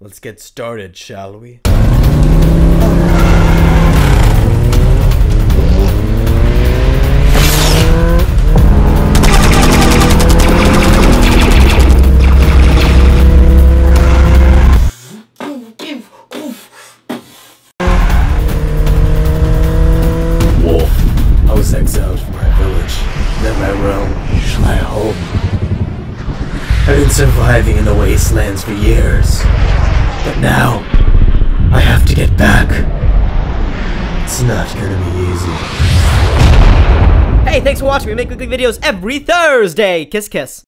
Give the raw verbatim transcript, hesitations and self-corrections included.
Let's get started, shall we? I was exiled from my village, then my realm, my home. I've been surviving in the wastelands for years, but now I have to get back. It's not gonna be easy. Hey, thanks for watching. We make weekly videos every Thursday. Kiss, kiss.